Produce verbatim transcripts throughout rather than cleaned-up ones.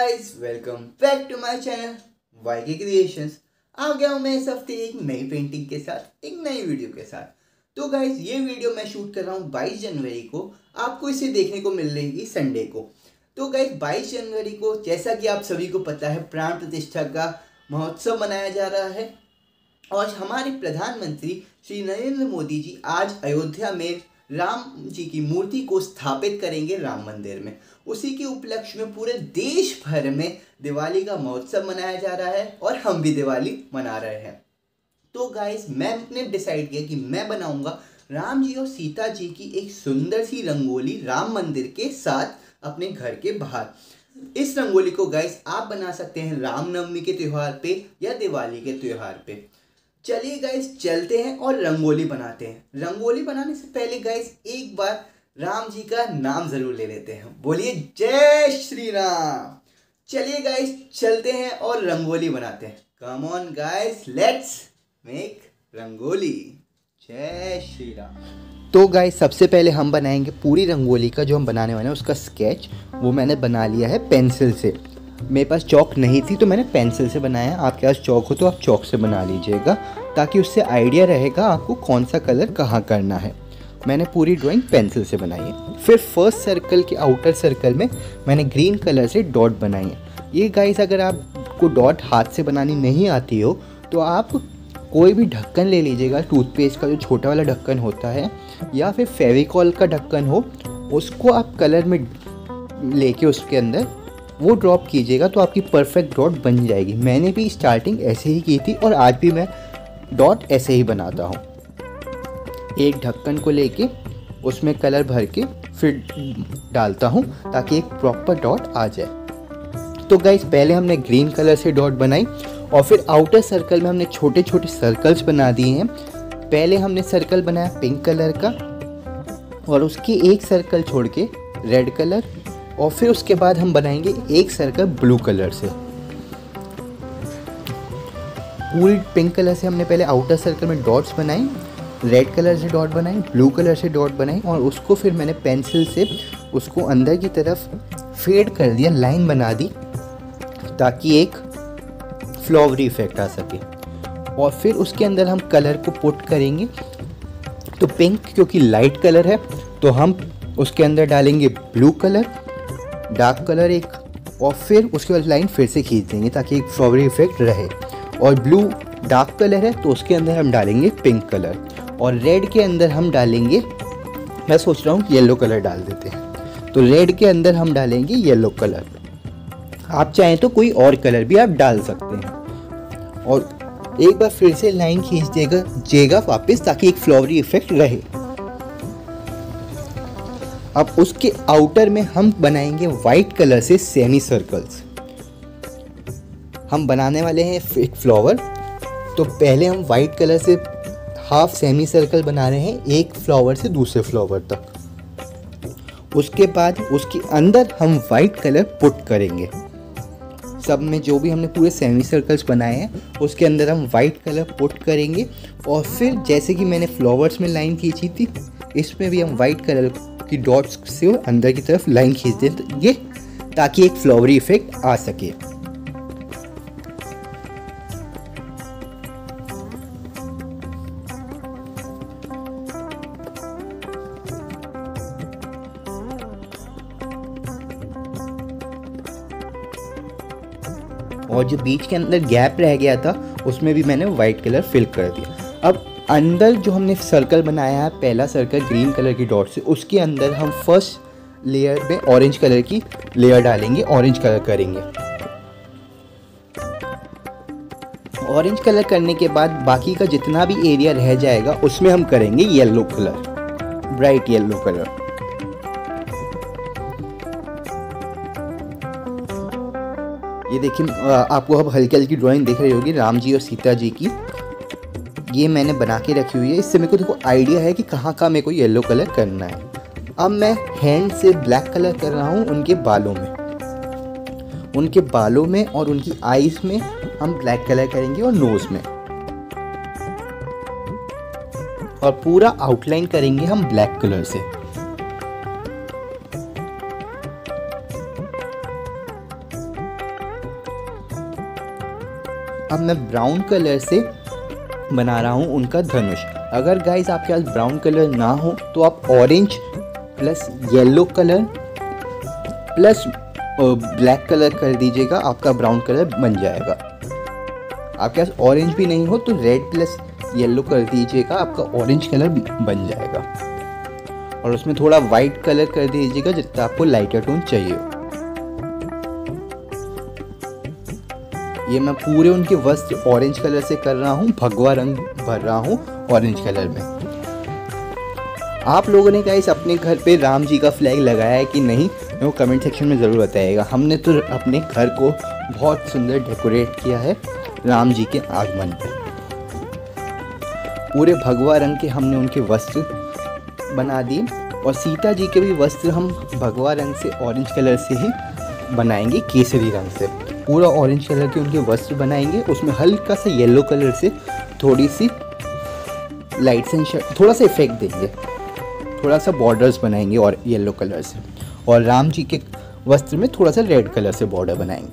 Guys, welcome back to my channel YK creations. आ गया हूँ मैं इस हफ्ते एक नई पेंटिंग के साथ, एक नई वीडियो के साथ। तो गाइस, ये वीडियो मैं शूट कर रहा हूँ बाईस जनवरी को। आपको इसे देखने को मिल रही संडे को। तो गाइस, बाईस जनवरी को जैसा कि आप सभी को पता है, प्राण प्रतिष्ठा का महोत्सव मनाया जा रहा है और हमारे प्रधानमंत्री श्री नरेंद्र मोदी जी आज अयोध्या में राम जी की मूर्ति को स्थापित करेंगे राम मंदिर में। उसी के उपलक्ष्य में पूरे देश भर में दिवाली का महोत्सव मनाया जा रहा है और हम भी दिवाली मना रहे हैं। तो गाइस, मैंने डिसाइड किया कि मैं बनाऊंगा राम जी और सीता जी की एक सुंदर सी रंगोली राम मंदिर के साथ अपने घर के बाहर। इस रंगोली को गाइस आप बना सकते हैं रामनवमी के त्यौहार पे या दिवाली के त्यौहार पे। चलिए गाइस, चलते हैं और रंगोली बनाते हैं। रंगोली बनाने से पहले गाइस एक बार राम जी का नाम जरूर ले लेते हैं। बोलिए जय श्री राम। चलिए गाइस, चलते हैं और रंगोली बनाते हैं। Come on guys, let's make rangoli. जय श्री राम। तो गाइस, सबसे पहले हम बनाएंगे पूरी रंगोली का जो हम बनाने वाले हैं उसका स्केच। वो मैंने बना लिया है पेंसिल से। मेरे पास चौक नहीं थी तो मैंने पेंसिल से बनाया। आपके पास चौक हो तो आप चौक से बना लीजिएगा, ताकि उससे आइडिया रहेगा आपको कौन सा कलर कहाँ करना है। मैंने पूरी ड्राइंग पेंसिल से बनाई है। फिर फर्स्ट सर्कल के आउटर सर्कल में मैंने ग्रीन कलर से डॉट बनाई है। ये गाइस, अगर आपको डॉट हाथ से बनानी नहीं आती हो तो आप कोई भी ढक्कन ले लीजिएगा, टूथपेस्ट का जो छोटा वाला ढक्कन होता है या फिर फेविकॉल का ढक्कन हो, उसको आप कलर में लेके उसके अंदर वो ड्रॉप कीजिएगा तो आपकी परफेक्ट डॉट बन जाएगी। मैंने भी स्टार्टिंग ऐसे ही की थी और आज भी मैं डॉट ऐसे ही बनाता हूँ। एक ढक्कन को लेके उसमें कलर भर के फिर डालता हूँ ताकि एक प्रॉपर डॉट आ जाए। तो गाइस, पहले हमने ग्रीन कलर से डॉट बनाई और फिर आउटर सर्कल में हमने छोटे छोटे सर्कल्स बना दिए हैं। पहले हमने सर्कल बनाया पिंक कलर का और उसकी एक सर्कल छोड़ के रेड कलर, और फिर उसके बाद हम बनाएंगे एक सर्कल ब्लू कलर से। पूरी पिंक कलर से हमने पहले आउटर सर्कल में डॉट्स बनाई, रेड कलर से डॉट बनाई, ब्लू कलर से डॉट बनाई और उसको फिर मैंने पेंसिल से उसको अंदर की तरफ फेड कर दिया, लाइन बना दी ताकि एक फ्लावरी इफेक्ट आ सके। और फिर उसके अंदर हम कलर को पुट करेंगे। तो पिंक क्योंकि लाइट कलर है तो हम उसके अंदर डालेंगे ब्लू कलर, डार्क कलर एक, और फिर उसके बाद लाइन फिर से खींच देंगे ताकि एक फ्लावरी इफेक्ट रहे। और ब्लू डार्क कलर है तो उसके अंदर हम डालेंगे पिंक कलर, और रेड के अंदर हम डालेंगे, मैं सोच रहा हूँ येलो कलर डाल देते हैं। तो रेड के अंदर हम डालेंगे येलो कलर। आप चाहें तो कोई और कलर भी आप डाल सकते हैं। और एक बार फिर से लाइन खींच देगा जेगा वापस ताकि एक फ्लावरी इफेक्ट रहे। अब उसके आउटर में हम बनाएंगे वाइट कलर से सेमी सर्कल्स। हम बनाने वाले हैं एक फ्लावर। तो पहले हम वाइट कलर से हाफ सेमी सर्कल बना रहे हैं, एक फ्लावर से दूसरे फ्लावर तक। उसके बाद उसके अंदर हम वाइट कलर पुट करेंगे। सब में जो भी हमने पूरे सेमी सर्कल्स बनाए हैं उसके अंदर हम वाइट कलर पुट करेंगे। और फिर जैसे कि मैंने फ्लावर्स में लाइन खींची थी, इसमें भी हम वाइट कलर की डॉट्स से अंदर की तरफ लाइन खींच देंगे ताकि एक फ्लावरी इफेक्ट आ सके। और जो बीच के अंदर गैप रह गया था उसमें भी मैंने वाइट कलर फिल कर दिया। अब अंदर जो हमने सर्कल बनाया है, पहला सर्कल ग्रीन कलर की डॉट से, उसके अंदर हम फर्स्ट लेयर में ऑरेंज कलर की लेयर डालेंगे, ऑरेंज कलर करेंगे। ऑरेंज कलर करने के बाद बाकी का जितना भी एरिया रह जाएगा उसमें हम करेंगे yellow colour, bright yellow colour. ये देखिए, आपको अब हल्की हल्की ड्राइंग दिख रही होगी राम जी और सीता जी की। ये मैंने बना के रखी हुई है। इससे मेरे को देखो आइडिया है कि कहाँ कहाँ मेरे को येलो कलर करना है। अब मैं हैंड से ब्लैक कलर कर रहा हूँ उनके बालों में, उनके बालों में और उनकी आईज में हम ब्लैक कलर करेंगे और नोज में, और पूरा आउटलाइन करेंगे हम ब्लैक कलर से। अब मैं ब्राउन कलर से बना रहा हूँ उनका धनुष। अगर गाइस आपके पास ब्राउन कलर ना हो तो आप orange plus yellow colour plus black colour कर दीजिएगा, आपका ब्राउन कलर बन जाएगा। आपके पास ऑरेंज भी नहीं हो तो रेड प्लस येलो कर दीजिएगा, आपका ऑरेंज कलर बन जाएगा। और उसमें थोड़ा वाइट कलर कर दीजिएगा जितना आपको लाइटर टोन चाहिए हो। ये मैं पूरे उनके वस्त्र ऑरेंज कलर से कर रहा हूँ, भगवा रंग भर रहा हूँ ऑरेंज कलर में। आप लोगों ने गाइस अपने घर पे राम जी का फ्लैग लगाया है कि नहीं, वो कमेंट सेक्शन में ज़रूर बताइएगा। हमने तो अपने घर को बहुत सुंदर डेकोरेट किया है राम जी के आगमन पर। पूरे भगवा रंग के हमने उनके वस्त्र बना दिए और सीता जी के भी वस्त्र हम भगवा रंग से ऑरेंज कलर से ही बनाएंगे, केसरी रंग से। पूरा ऑरेंज कलर के उनके वस्त्र बनाएंगे, उसमें हल्का सा येलो कलर से थोड़ी सी लाइट्स एंड थोड़ा सा इफेक्ट देंगे, थोड़ा सा बॉर्डर्स बनाएंगे और येलो कलर से। और राम जी के वस्त्र में थोड़ा सा रेड कलर से बॉर्डर बनाएंगे।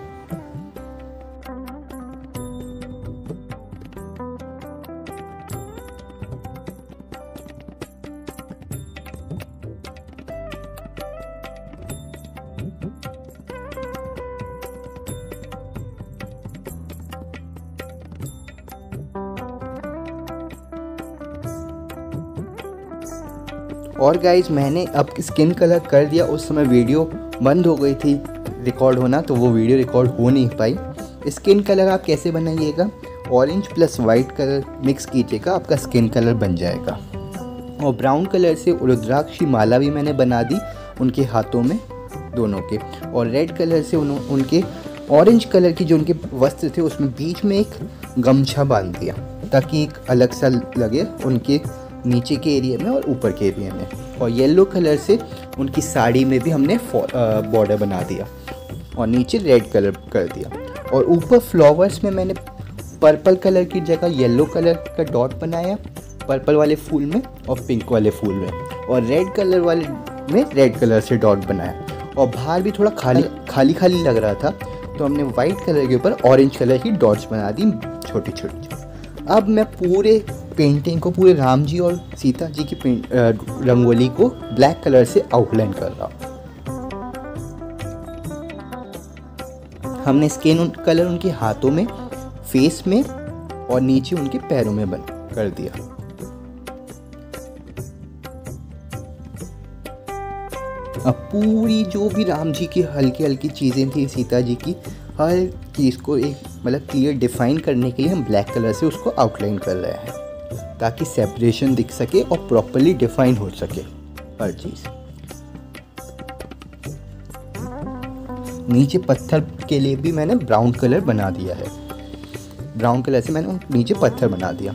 और गाइज मैंने अब स्किन कलर कर दिया, उस समय वीडियो बंद हो गई थी रिकॉर्ड होना, तो वो वीडियो रिकॉर्ड हो नहीं पाई। स्किन कलर आप कैसे बनाइएगा, orange plus white colour mix कीजिएगा, आपका स्किन कलर बन जाएगा। और ब्राउन कलर से रुद्राक्ष की माला भी मैंने बना दी उनके हाथों में दोनों के। और रेड कलर से उन, उनके ऑरेंज कलर की जो उनके वस्त्र थे उसमें बीच में एक गमछा बांध दिया ताकि एक अलग सा लगे उनके नीचे के एरिया में और ऊपर के एरिया में। और येलो कलर से उनकी साड़ी में भी हमने बॉर्डर बना दिया और नीचे रेड कलर कर दिया। और ऊपर फ्लावर्स में मैंने पर्पल कलर की जगह येलो कलर का डॉट बनाया, पर्पल वाले फूल में और पिंक वाले फूल में। और रेड कलर वाले में रेड कलर से डॉट बनाया। और बाहर भी थोड़ा खाली खाली खाली लग रहा था तो हमने वाइट कलर के ऊपर ऑरेंज कलर की डॉट्स बना दी छोटी छोटी। अब मैं पूरे पेंटिंग को, पूरे राम जी और सीता जी की पेंट रंगोली को ब्लैक कलर से आउटलाइन कर रहा हूँ। हमने स्किन कलर उनके हाथों में, फेस में और नीचे उनके पैरों में बन कर दिया। अब पूरी जो भी राम जी की हल्की हल्की चीज़ें थी, सीता जी की हर चीज़ को एक मतलब क्लियर डिफाइन करने के लिए हम ब्लैक कलर से उसको आउटलाइन कर रहे हैं ताकि सेपरेशन दिख सके और प्रॉपर्ली डिफाइन हो सके हर चीज़। नीचे पत्थर के लिए भी मैंने ब्राउन कलर बना दिया है, ब्राउन कलर से मैंने नीचे पत्थर बना दिया।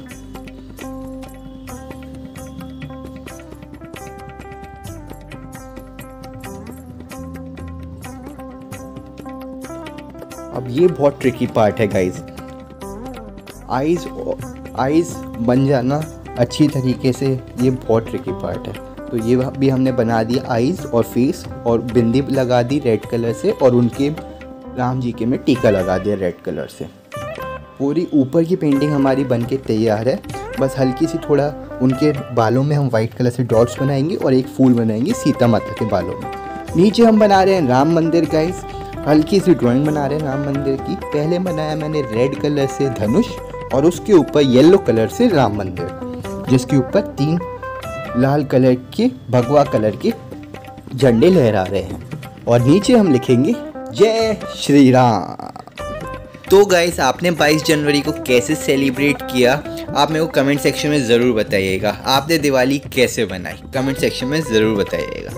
अब ये बहुत ट्रिकी पार्ट है गाइज, आईज आईज बन जाना अच्छी तरीके से, ये बहुत ट्रिकी पार्ट है। तो ये भी हमने बना दिया आईज और फेस, और बिंदी लगा दी रेड कलर से, और उनके राम जी के में टीका लगा दिया रेड कलर से। पूरी ऊपर की पेंटिंग हमारी बन के तैयार है। बस हल्की सी थोड़ा उनके बालों में हम वाइट कलर से डॉट्स बनाएंगे और एक फूल बनाएंगे सीता माता के बालों में। नीचे हम बना रहे हैं राम मंदिर गाइज, हल्की सी ड्राइंग बना रहे हैं राम मंदिर की। पहले बनाया मैंने रेड कलर से धनुष और उसके ऊपर येलो कलर से राम मंदिर, जिसके ऊपर तीन लाल कलर के भगवा कलर के झंडे लहरा रहे हैं। और नीचे हम लिखेंगे जय श्री राम। तो गाइस, आपने बाईस जनवरी को कैसे सेलिब्रेट किया, आप मेरे को कमेंट सेक्शन में ज़रूर बताइएगा। आपने दिवाली कैसे बनाई, कमेंट सेक्शन में ज़रूर बताइएगा।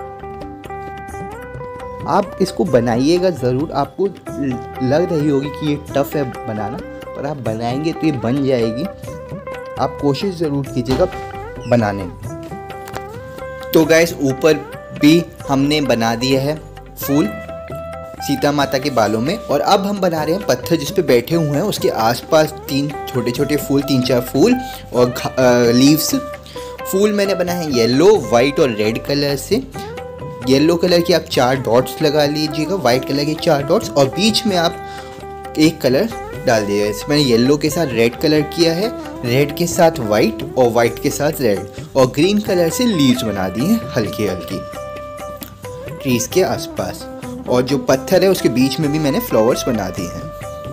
आप इसको बनाइएगा ज़रूर। आपको लग रही होगी कि ये टफ़ है बनाना, पर आप बनाएंगे तो ये बन जाएगी। आप कोशिश ज़रूर कीजिएगा बनाने में। तो गाइस, ऊपर भी हमने बना दिया है फूल सीता माता के बालों में। और अब हम बना रहे हैं पत्थर जिस पे बैठे हुए हैं, उसके आसपास तीन छोटे छोटे फूल, तीन चार फूल और लीव्स। फूल मैंने बनाए हैं येलो, वाइट और रेड कलर से। येलो कलर के आप चार डॉट्स लगा लीजिएगा, वाइट कलर के चार डॉट्स, और बीच में आप एक कलर डाल दिया। इसमें मैंने येलो के साथ रेड कलर किया है, रेड के साथ वाइट और वाइट के साथ रेड, और ग्रीन कलर से लीव्स बना दी हैं हल्की हल्की ट्रीज के आसपास, और जो पत्थर है उसके बीच में भी मैंने फ्लावर्स बना दिए हैं।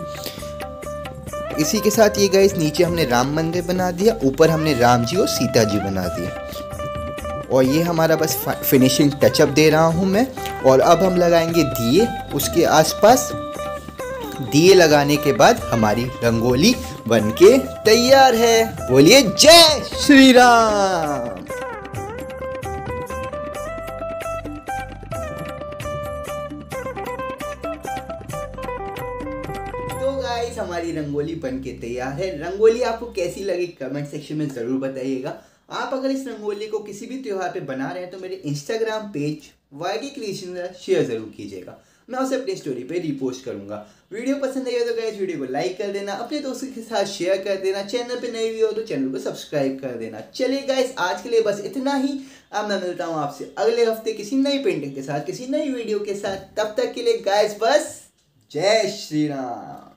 इसी के साथ ये गाइस नीचे हमने राम मंदिर बना दिया, ऊपर हमने राम जी और सीता जी बना दिए, और ये हमारा बस फिनिशिंग टचअप दे रहा हूँ मैं। और अब हम लगाएंगे दिए उसके आसपास। दिए लगाने के बाद हमारी रंगोली बनके तैयार है। बोलिए जय श्री राम। तो गाइस हमारी रंगोली बनके तैयार है। रंगोली आपको कैसी लगी कमेंट सेक्शन में ज़रूर बताइएगा। आप अगर इस रंगोली को किसी भी त्योहार पे बना रहे हैं तो मेरे Instagram page YK creation share ज़रूर कीजिएगा, मैं उसे अपनी स्टोरी पे रिपोस्ट करूंगा। वीडियो पसंद आई हो तो गाइस वीडियो को लाइक कर देना, अपने दोस्तों के साथ शेयर कर देना, चैनल पे नए भी हो तो चैनल को सब्सक्राइब कर देना। चलिए गाइस आज के लिए बस इतना ही। अब मैं मिलता हूँ आपसे अगले हफ्ते किसी नई पेंटिंग के साथ, किसी नई वीडियो के साथ। तब तक के लिए गाइस बस जय श्री राम।